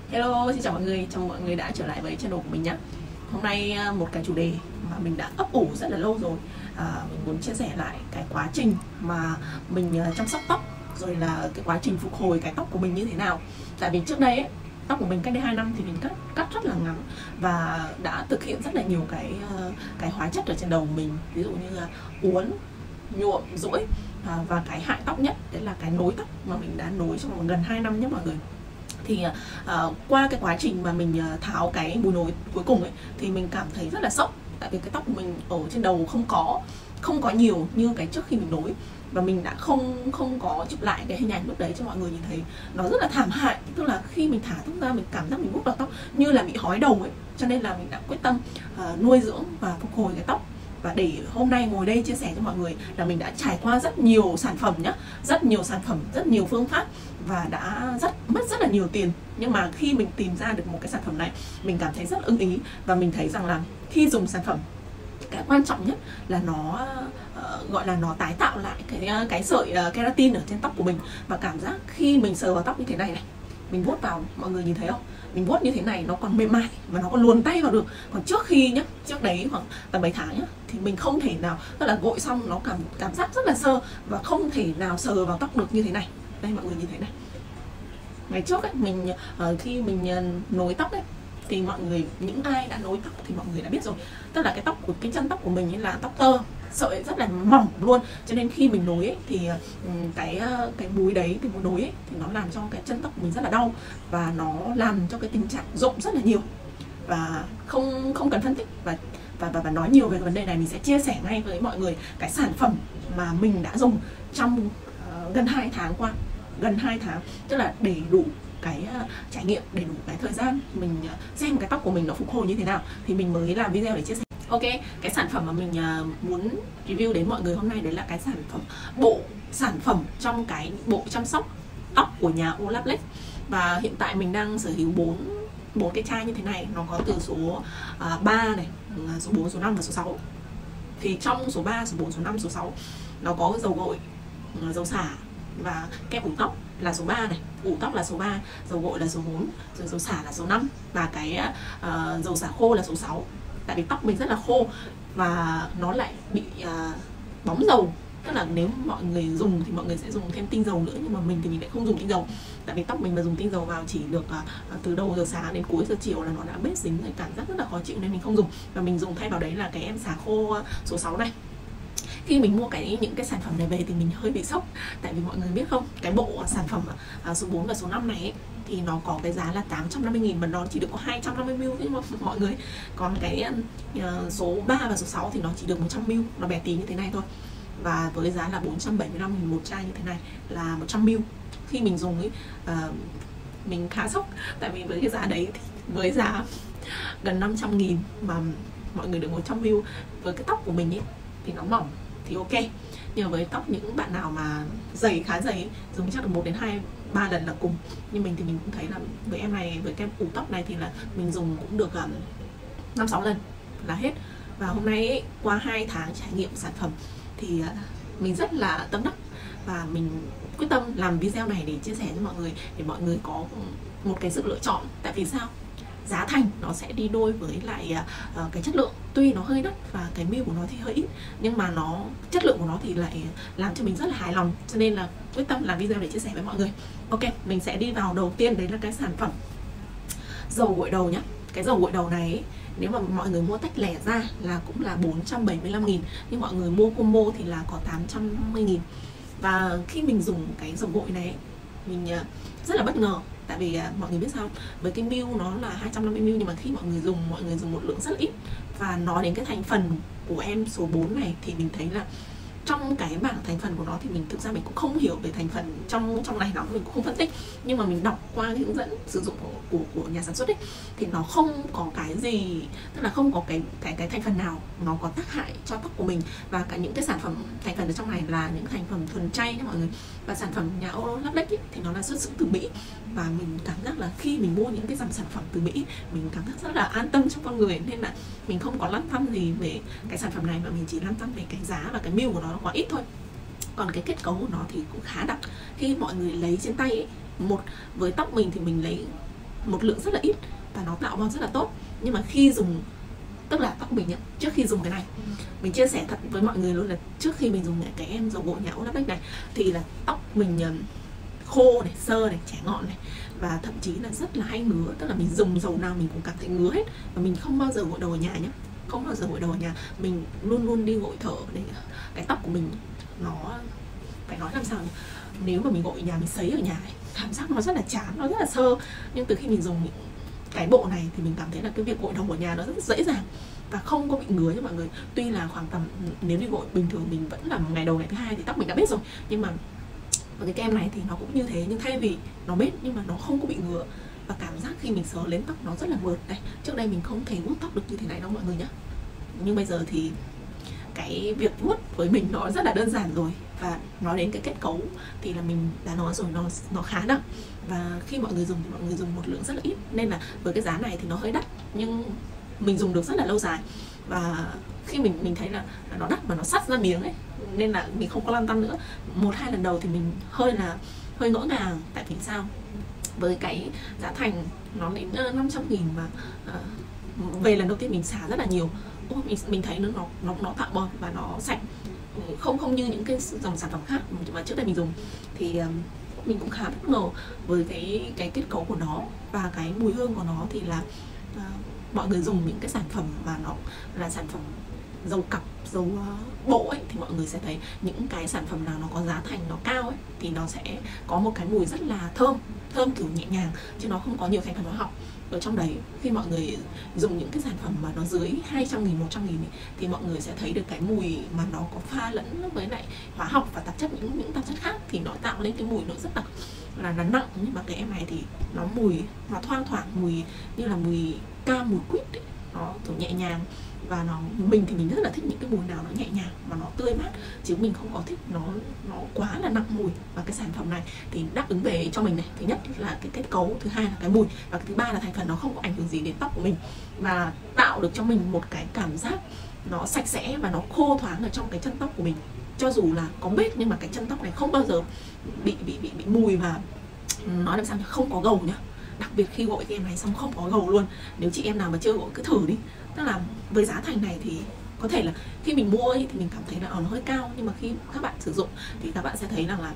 Hello, xin chào mọi người, chào mừng mọi người đã trở lại với channel của mình nhé. Hôm nay một cái chủ đề mà mình đã ấp ủ rất là lâu rồi. Mình muốn chia sẻ lại cái quá trình mà mình chăm sóc tóc, rồi là cái quá trình phục hồi cái tóc của mình như thế nào. Tại vì trước đây ấy, tóc của mình cách đây 2 năm thì mình cắt rất là ngắn và đã thực hiện rất là nhiều cái hóa chất ở trên đầu mình, ví dụ như là uốn, nhuộm, rũi, và cái hại tóc nhất đấy là cái nối tóc mà mình đã nối trong gần 2 năm nhé mọi người. Thì qua cái quá trình mà mình tháo cái bùi nối cuối cùng ấy thì mình cảm thấy rất là sốc, tại vì cái tóc của mình ở trên đầu không có nhiều như cái trước khi mình nối, và mình đã không có chụp lại cái hình ảnh lúc đấy cho mọi người nhìn thấy. Nó rất là thảm hại, tức là khi mình thả tóc ra mình cảm giác mình vuốt vào tóc như là bị hói đầu ấy. Cho nên là mình đã quyết tâm nuôi dưỡng và phục hồi cái tóc. Và để hôm nay ngồi đây chia sẻ cho mọi người là mình đã trải qua rất nhiều sản phẩm nhá, rất nhiều sản phẩm, rất nhiều phương pháp, và đã mất rất là nhiều tiền. Nhưng mà khi mình tìm ra được một cái sản phẩm này, mình cảm thấy rất ưng ý, và mình thấy rằng là khi dùng sản phẩm, cái quan trọng nhất là nó gọi là nó tái tạo lại cái sợi keratin ở trên tóc của mình. Và cảm giác khi mình sờ vào tóc như thế này này, mình vuốt vào, mọi người nhìn thấy không, mình vuốt như thế này nó còn mềm mại và nó còn luồn tay vào được. Còn trước khi nhá, trước đấy khoảng tầm 7 tháng nhá, thì mình không thể nào, tức là gội xong nó cảm giác rất là sơ và không thể nào sờ vào tóc được như thế này. Đây mọi người nhìn thấy này, ngày trước ấy, mình khi mình nối tóc ấy, thì mọi người, những ai đã nối tóc thì mọi người đã biết rồi, tức là cái chân tóc của mình ấy là tóc tơ, sợi rất là mỏng luôn, cho nên khi mình nối ấy, thì cái búi đấy, cái búi nối ấy, thì nó làm cho cái chân tóc của mình rất là đau, và nó làm cho cái tình trạng rụng rất là nhiều. Và không cần phân tích và nói nhiều về cái vấn đề này, mình sẽ chia sẻ ngay với mọi người cái sản phẩm mà mình đã dùng trong gần 2 tháng qua, gần 2 tháng, tức là để đủ cái trải nghiệm, để đủ cái thời gian mình xem cái tóc của mình nó phục hồi như thế nào thì mình mới làm video để chia sẻ. Ok, cái sản phẩm mà mình muốn review đến mọi người hôm nay đấy là cái sản phẩm trong cái bộ chăm sóc tóc của nhà Olaplex. Và hiện tại mình đang sở hữu 4 cái chai như thế này. Nó có từ số 3 này, số 4, số 5 và số 6. Thì trong số 3, số 4, số 5, số 6 nó có dầu gội, dầu xả và kem ủ tóc là số 3 này, ủ tóc là số 3, dầu gội là số 4, rồi dầu xả là số 5, và cái dầu xả khô là số 6. Tại vì tóc mình rất là khô và nó lại bị bóng dầu, tức là nếu mọi người dùng thì mọi người sẽ dùng thêm tinh dầu nữa, nhưng mà mình thì mình lại không dùng tinh dầu. Tại vì tóc mình mà dùng tinh dầu vào chỉ được từ đầu giờ sáng đến cuối giờ chiều là nó đã bết dính rồi, cảm giác rất là khó chịu, nên mình không dùng. Và mình dùng thay vào đấy là cái em xả khô số 6 này. Khi mình mua những cái sản phẩm này về thì mình hơi bị sốc, tại vì mọi người biết không, cái bộ sản phẩm số 4 và số 5 này ấy, thì nó có cái giá là 850.000 mà nó chỉ được có 250ml thôi mọi người. Còn cái số 3 và số 6 thì nó chỉ được 100ml, nó bé tí như thế này thôi. Và với giá là 475.000 một chai như thế này là 100ml. Khi mình dùng ấy, mình khá sốc, tại vì với cái giá đấy thì với giá gần 500.000 mà mọi người được 100ml. Với cái tóc của mình ấy thì nó mỏng thì ok, nhưng mà với tóc những bạn nào mà dày, khá dày ấy, dùng chắc được 1 đến 2-3 lần là cùng. Nhưng mình thì mình cũng thấy là với em này, với kem ủ tóc này thì là mình dùng cũng được 5-6 lần là hết. Và hôm nay ấy, qua 2 tháng trải nghiệm sản phẩm thì mình rất là tâm đắc, và mình quyết tâm làm video này để chia sẻ cho mọi người, để mọi người có một cái sự lựa chọn. Tại vì sao? Giá thành nó sẽ đi đôi với lại cái chất lượng. Tuy nó hơi đắt và cái mil của nó thì hơi ít, nhưng mà chất lượng của nó thì lại làm cho mình rất là hài lòng, cho nên là quyết tâm làm video để chia sẻ với mọi người. Ok, mình sẽ đi vào đầu tiên, đấy là cái sản phẩm dầu gội đầu nhá. Cái dầu gội đầu này ấy, nếu mà mọi người mua tách lẻ ra là cũng là 475.000, nhưng mọi người mua combo thì là có 850.000. Và khi mình dùng cái dầu gội này ấy, mình rất là bất ngờ. Tại vì mọi người biết sao, với cái mil nó là 250ml, nhưng mà khi mọi người dùng một lượng rất là ít. Và nói đến cái thành phần của em số 4 này thì mình thấy là trong cái bảng thành phần của nó thì thực ra mình cũng không hiểu về thành phần trong này lắm, mình cũng không phân tích. Nhưng mà mình đọc qua cái hướng dẫn sử dụng của nhà sản xuất ấy, thì nó không có cái gì, tức là không có cái thành phần nào nó có tác hại cho tóc của mình. Và cả những cái sản phẩm thành phần ở trong này là những thành phẩm thuần chay nha mọi người. Và sản phẩm nhà Olaplex thì nó là xuất xứ từ Mỹ, và mình cảm giác là khi mình mua những cái dòng sản phẩm từ Mỹ, mình cảm giác rất là an tâm cho con người, nên là mình không có lăn tăn gì về cái sản phẩm này, mà mình chỉ lăn tăn về cái giá và cái mil của nó quá ít thôi. Còn cái kết cấu của nó thì cũng khá đặc. Khi mọi người lấy trên tay ấy, với tóc mình thì mình lấy một lượng rất là ít và nó tạo bong rất là tốt. Nhưng mà khi dùng, tức là tóc mình nhá, trước khi dùng cái này, mình chia sẻ thật với mọi người luôn là trước khi mình dùng cái em dầu gội nhà Olaplex này thì là tóc mình khô này, xơ này, chẻ ngọn này, và thậm chí là rất là hay ngứa. Tức là mình dùng dầu nào mình cũng cảm thấy ngứa hết. Và mình không bao giờ gội đầu ở nhà nhé, không bao giờ gội đầu ở nhà. Mình luôn luôn đi gội thở để cái tóc của mình nó, phải nói làm sao nhỉ? Nếu mà mình gội ở nhà, mình sấy ở nhà ấy, cảm giác nó rất là chán, nó rất là sơ. Nhưng từ khi mình dùng cái bộ này thì mình cảm thấy là cái việc gội đầu ở nhà nó rất dễ dàng và không có bị ngứa nha mọi người. Tuy là khoảng tầm, nếu đi gội bình thường mình vẫn là ngày đầu ngày thứ hai thì tóc mình đã bết rồi, nhưng mà cái kem này thì nó cũng như thế, nhưng thay vì nó bết nhưng mà nó không có bị ngứa. Và cảm giác khi mình sờ lên tóc nó rất là mượt. Đây, trước đây mình không thể vuốt tóc được như thế này đâu mọi người nhé. Nhưng bây giờ thì cái việc vuốt với mình nó rất là đơn giản rồi. Và nói đến cái kết cấu thì là mình đã nói rồi, nó khá nặng. Và khi mọi người dùng thì mọi người dùng một lượng rất là ít, nên là với cái giá này thì nó hơi đắt, nhưng mình dùng được rất là lâu dài. Và khi mình thấy là nó đắt mà nó sắt ra miếng ấy, nên là mình không có lăn tăn nữa. 1-2 lần đầu thì mình hơi ngỡ ngàng. Tại vì sao? Với cái giá thành nó đến 500.000 mà về lần đầu tiên mình xả rất là nhiều. Mình thấy nó tạo bọt và nó sạch, không như những cái dòng sản phẩm khác mà trước đây mình dùng. Thì mình cũng khá bất ngờ với cái kết cấu của nó và cái mùi hương của nó. Thì là mọi người dùng những cái sản phẩm mà nó là sản phẩm dầu cặp, dầu bộ ấy, thì mọi người sẽ thấy những cái sản phẩm nào nó có giá thành nó cao ấy thì nó sẽ có một cái mùi rất là thơm kiểu nhẹ nhàng, chứ nó không có nhiều thành phần hóa học ở trong đấy. Khi mọi người dùng những cái sản phẩm mà nó dưới 200.000, 100.000 ấy, thì mọi người sẽ thấy được cái mùi mà nó có pha lẫn với lại hóa học và tạp chất, những tạp chất khác, thì nó tạo lên cái mùi nó rất là nặng. Nhưng mà cái em này thì nó mùi, nó thoang thoảng mùi như là mùi cam, mùi quýt ấy. Nó kiểu nhẹ nhàng. Và mình thì mình rất là thích những cái mùi nào nó nhẹ nhàng mà nó tươi mát, chứ mình không có thích nó quá là nặng mùi. Và cái sản phẩm này thì đáp ứng về cho mình này, thứ nhất là cái kết cấu, thứ hai là cái mùi, và cái thứ ba là thành phần nó không có ảnh hưởng gì đến tóc của mình, và tạo được cho mình một cái cảm giác nó sạch sẽ và nó khô thoáng ở trong cái chân tóc của mình. Cho dù là có bết nhưng mà cái chân tóc này không bao giờ bị mùi, và nói làm sao không có gầu nhá. Đặc biệt khi gội cái em này xong không có gầu luôn. Nếu chị em nào mà chưa gội cứ thử đi. Tức là với giá thành này thì có thể là khi mình mua ấy, thì mình cảm thấy là nó hơi cao, nhưng mà khi các bạn sử dụng thì các bạn sẽ thấy rằng là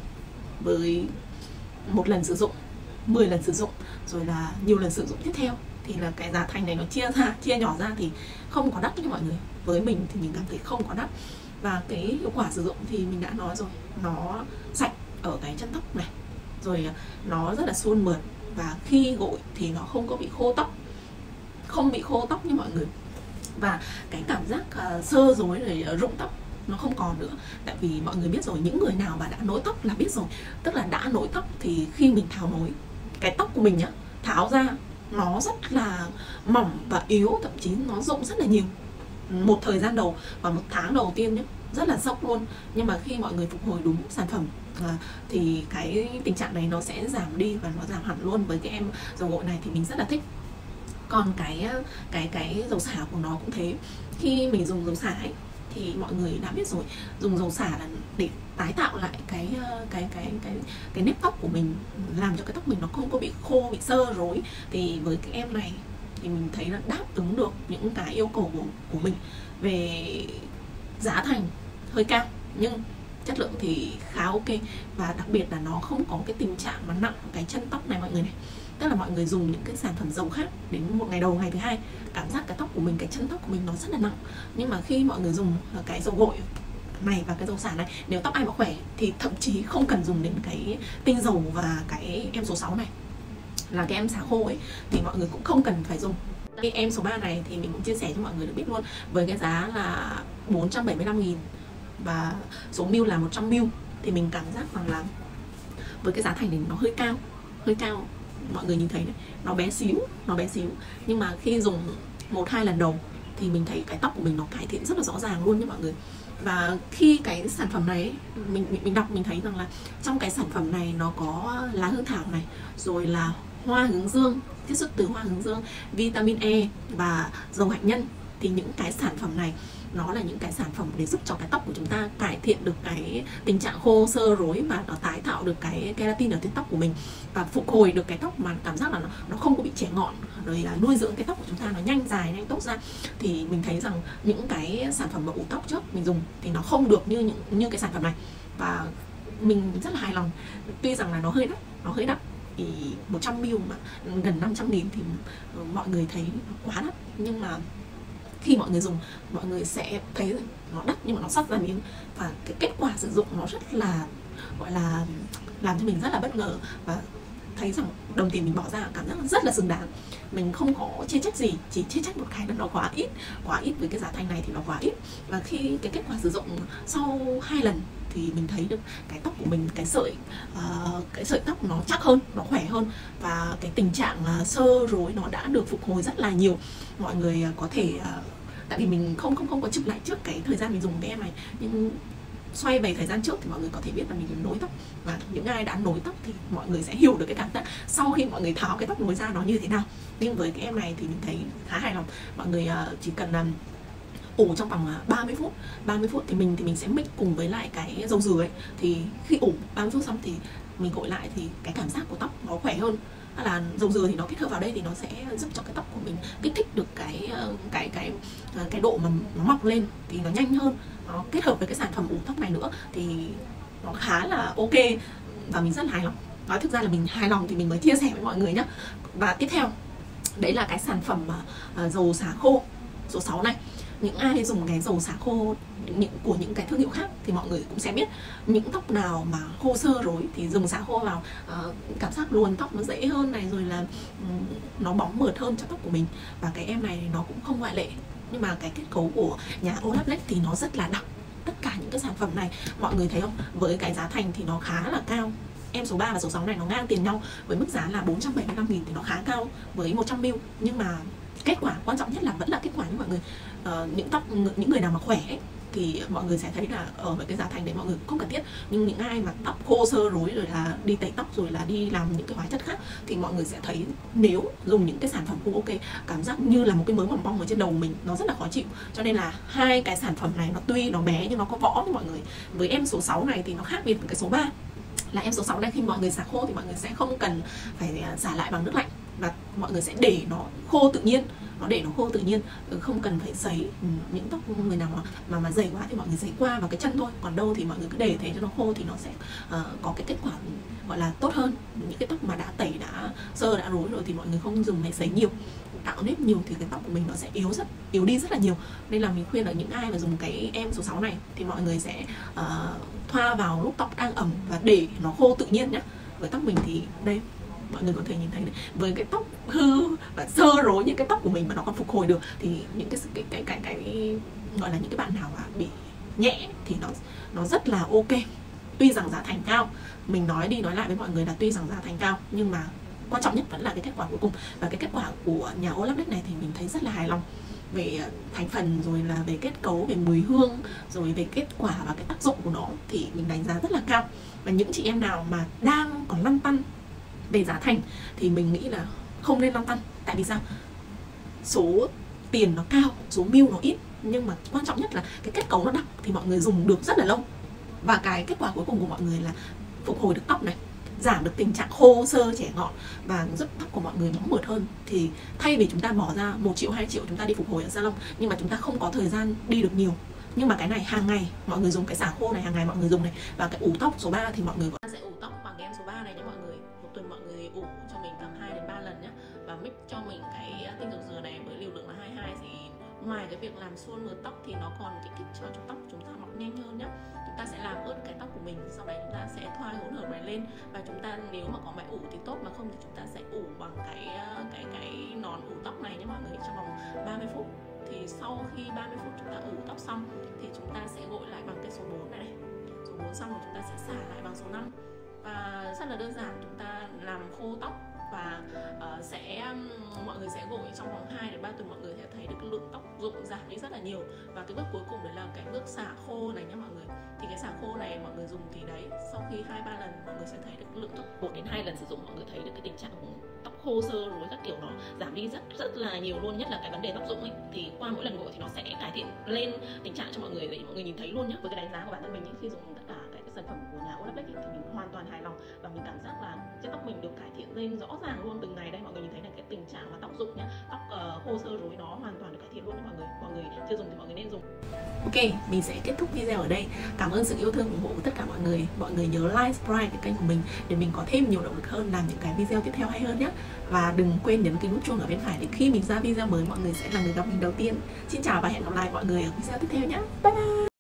với một lần sử dụng, 10 lần sử dụng, rồi là nhiều lần sử dụng tiếp theo, thì là cái giá thành này nó chia nhỏ ra thì không có đắt nha mọi người. Với mình thì mình cảm thấy không có đắt. Và cái hiệu quả sử dụng thì mình đã nói rồi, nó sạch ở cái chân tóc này, rồi nó rất là suôn mượt, và khi gội thì nó không có bị khô tóc, không bị khô tóc như mọi người. Và cái cảm giác sơ rối rồi rụng tóc nó không còn nữa. Tại vì mọi người biết rồi, những người nào mà đã nối tóc là biết rồi. Tức là đã nối tóc thì khi mình tháo nối, cái tóc của mình nhá, tháo ra nó rất là mỏng và yếu, thậm chí nó rụng rất là nhiều. Một thời gian đầu và 1 tháng đầu tiên nhá, rất là sốc luôn. Nhưng mà khi mọi người phục hồi đúng sản phẩm thì cái tình trạng này nó sẽ giảm đi, và nó giảm hẳn luôn. Với cái em dầu gội này thì mình rất là thích. Còn cái dầu xả của nó cũng thế. Khi mình dùng dầu xả ấy, thì mọi người đã biết rồi, dùng dầu xả là để tái tạo lại cái nếp tóc của mình, làm cho cái tóc mình nó không có bị khô, bị xơ rối. Thì với cái em này thì mình thấy là đáp ứng được những cái yêu cầu của mình. Về giá thành hơi cao nhưng chất lượng thì khá ok, và đặc biệt là nó không có cái tình trạng mà nặng cái chân tóc này mọi người này. Tức là mọi người dùng những cái sản phẩm dầu khác đến một ngày đầu, ngày thứ hai cảm giác cái tóc của mình, cái chân tóc của mình nó rất là nặng. Nhưng mà khi mọi người dùng cái dầu gội này và cái dầu xả này, nếu tóc ai mà khỏe thì thậm chí không cần dùng đến cái tinh dầu và cái em số 6 này, là cái em xả khô ấy, thì mọi người cũng không cần phải dùng. Cái em số 3 này thì mình cũng chia sẻ cho mọi người được biết luôn, với cái giá là 475.000 và số ml là 100ml, thì mình cảm giác rằng là với cái giá thành này nó hơi cao. Mọi người nhìn thấy này, nó bé xíu, nhưng mà khi dùng 1-2 lần đầu thì mình thấy cái tóc của mình nó cải thiện rất là rõ ràng luôn nha mọi người. Và khi cái sản phẩm này mình đọc mình thấy rằng là trong cái sản phẩm này nó có lá hương thảo này, rồi là hoa hướng dương, chiết xuất từ hoa hướng dương, vitamin E và dầu hạnh nhân. Thì những cái sản phẩm này nó là những cái sản phẩm để giúp cho cái tóc của chúng ta cải thiện được cái tình trạng khô xơ rối, và nó tái tạo được cái keratin ở trên tóc của mình, và phục hồi được cái tóc mà cảm giác là nó không có bị chẻ ngọn, rồi là nuôi dưỡng cái tóc của chúng ta nó nhanh dài, nhanh tốt ra. Thì mình thấy rằng những cái sản phẩm mà ủ tóc trước mình dùng thì nó không được như cái sản phẩm này, và mình rất là hài lòng. Tuy rằng là nó hơi đắt thì 100ml mà gần 500.000 thì mọi người thấy quá đắt, nhưng mà khi mọi người dùng, mọi người sẽ thấy nó đắt nhưng mà nó sắt ra miếng, và cái kết quả sử dụng nó rất là, gọi là làm cho mình rất là bất ngờ, và thấy rằng đồng tiền mình bỏ ra cảm giác rất là xứng đáng. Mình không có chê trách gì, chỉ chê trách một cái là nó quá ít với cái giá thành này thì nó quá ít. Và khi cái kết quả sử dụng sau 2 lần thì mình thấy được cái tóc của mình, cái sợi tóc nó chắc hơn, nó khỏe hơn, và cái tình trạng xơ rối nó đã được phục hồi rất là nhiều. Mọi người có thể tại vì mình không có chụp lại trước cái thời gian mình dùng cái em này, nhưng xoay về thời gian trước thì mọi người có thể biết là mình nối tóc, và những ai đã nối tóc thì mọi người sẽ hiểu được cái cảm giác sau khi mọi người tháo cái tóc nối ra nó như thế nào. Nhưng với cái em này thì mình thấy khá hài lòng. Mọi người chỉ cần ủ trong vòng 30 phút thì mình sẽ mix cùng với lại cái dầu dừa ấy, thì khi ủ 30 phút xong thì mình gội lại thì cái cảm giác của tóc nó khỏe hơn. Tức là dầu dừa thì nó kết hợp vào đây thì nó sẽ giúp cho cái tóc của mình kích thích được cái độ mà nó mọc lên thì nó nhanh hơn. Nó kết hợp với cái sản phẩm ủ tóc này nữa thì nó khá là ok, và mình rất là hài lòng. Nói thực ra là mình hài lòng thì mình mới chia sẻ với mọi người nhé. Và tiếp theo đấy là cái sản phẩm dầu xả khô số 6 này. Những ai dùng cái dầu xả khô của những cái thương hiệu khác thì mọi người cũng sẽ biết những tóc nào mà khô xơ rối thì dùng xả khô vào, cảm giác luồn tóc nó dễ hơn này, rồi là nó bóng mượt hơn cho tóc của mình. Và cái em này nó cũng không ngoại lệ. Nhưng mà cái kết cấu của nhà Olaplex thì nó rất là đặc. Tất cả những cái sản phẩm này mọi người thấy không, với cái giá thành thì nó khá là cao. Em số 3 và số 6 này nó ngang tiền nhau với mức giá là 475.000 thì nó khá cao với 100ml. Nhưng mà kết quả quan trọng nhất là vẫn là kết quả, như mọi người những người nào mà khỏe ấy, thì mọi người sẽ thấy là ở với cái giá thành đấy mọi người cũng không cần thiết. Nhưng những ai mà tóc khô xơ rối, rồi là đi tẩy tóc, rồi là đi làm những cái hóa chất khác, thì mọi người sẽ thấy nếu dùng những cái sản phẩm không ok, cảm giác như là một cái mớ bòng bong ở trên đầu mình, nó rất là khó chịu. Cho nên là hai cái sản phẩm này nó tuy nó bé nhưng nó có võ với mọi người. Với em số 6 này thì nó khác biệt với cái số 3 là em số 6 này khi mọi người xả khô thì mọi người sẽ không cần phải xả lại bằng nước lạnh, và mọi người sẽ để nó khô tự nhiên, không cần phải sấy. Những tóc người nào mà dày quá thì mọi người sấy qua vào cái chân thôi, còn đâu thì mọi người cứ để thế cho nó khô thì nó sẽ có cái kết quả gọi là tốt hơn. Những cái tóc mà đã tẩy, đã sơ, đã rối rồi thì mọi người không dùng máy sấy nhiều, tạo nếp nhiều thì cái tóc của mình nó sẽ yếu đi rất là nhiều. Nên là mình khuyên là những ai mà dùng cái em số 6 này thì mọi người sẽ thoa vào lúc tóc đang ẩm và để nó khô tự nhiên nhé. Với tóc mình thì đây, mọi người có thể nhìn thấy đấy, với cái tóc hư và sơ rối những cái tóc của mình mà nó còn phục hồi được thì những cái gọi là những cái bạn nào mà bị nhẹ thì nó rất là ok. Tuy rằng giá thành cao, mình nói đi nói lại với mọi người là tuy rằng giá thành cao nhưng mà quan trọng nhất vẫn là cái kết quả cuối cùng. Và cái kết quả của nhà Olaplex này thì mình thấy rất là hài lòng về thành phần, rồi là về kết cấu, về mùi hương, rồi về kết quả và cái tác dụng của nó thì mình đánh giá rất là cao. Và những chị em nào mà đang còn lăn tăn về giá thành thì mình nghĩ là không nên lăn tăn. Tại vì sao? Số tiền nó cao, số mil nó ít, nhưng mà quan trọng nhất là cái kết cấu nó đặc thì mọi người dùng được rất là lâu. Và cái kết quả cuối cùng của mọi người là phục hồi được tóc này, giảm được tình trạng khô xơ chẻ ngọn, và giúp tóc của mọi người bóng mượt hơn. Thì thay vì chúng ta bỏ ra 1 triệu 2 triệu chúng ta đi phục hồi ở salon, nhưng mà chúng ta không có thời gian đi được nhiều. Nhưng mà cái này hàng ngày mọi người dùng, cái xả khô này hàng ngày mọi người dùng này. Và cái ủ tóc số 3 thì mọi người sẽ ủ tóc bằng cái em số 3 này nha mọi người. Một tuần mọi người ủ cho mình tầm 2 đến 3 lần nhé. Và mix cho mình cái tinh dầu dừa này với liều lượng là 22 thì ngoài cái việc làm suôn mượt tóc thì nó còn kích thích cho tóc chúng ta mọc nhanh hơn nhé. Chúng ta sẽ làm ướt cái tóc của mình, sau đấy chúng ta sẽ thoa hỗn hợp này lên, và chúng ta nếu mà có máy ủ thì tốt, mà không thì chúng ta sẽ ủ bằng cái nón ủ tóc này nhé mọi người, trong vòng 30 phút. Thì sau khi 30 phút chúng ta ủ tóc xong thì chúng ta sẽ gội lại bằng cái số 4 này. Số 4 xong rồi chúng ta sẽ xả lại bằng số 5. Và rất là đơn giản, chúng ta làm khô tóc và mọi người sẽ gội trong vòng 2 đến 3 tuần, mọi người sẽ thấy được cái lượng tóc rụng giảm đi rất là nhiều. Và cái bước cuối cùng đấy là cái bước xả khô này nhé mọi người. Thì cái xả khô này mọi người dùng thì đấy, sau khi 2-3 lần mọi người sẽ thấy được lượng tóc, 1 đến 2 lần sử dụng mọi người thấy được cái tình trạng tóc khô xơ rồi các kiểu nó giảm đi rất là nhiều luôn, nhất là cái vấn đề tóc rụng ấy, thì qua mỗi lần gội thì nó sẽ cải thiện lên tình trạng cho mọi người để mọi người nhìn thấy luôn nhé. Với cái đánh giá của bản thân mình ấy, khi dùng tất cả cái sản phẩm của nhà Olaplex thì mình hoàn toàn hài lòng và mình cảm giác là cái tóc mình được cải thiện lên rõ ràng luôn từng ngày. Đây mọi người nhìn thấy là cái tình trạng mà tóc rụng nhá, tóc khô xơ rối nó hoàn toàn được cải thiện luôn đấy mọi người chưa dùng thì mọi người nên dùng. Ok, mình sẽ kết thúc video ở đây. Cảm ơn sự yêu thương ủng hộ của tất cả mọi người. Mọi người nhớ like, subscribe cái kênh của mình để mình có thêm nhiều động lực hơn làm những cái video tiếp theo hay hơn nhé. Và đừng quên nhấn cái nút chuông ở bên phải để khi mình ra video mới mọi người sẽ là người gặp mình đầu tiên. Xin chào và hẹn gặp lại mọi người ở video tiếp theo nhé. Bye bye.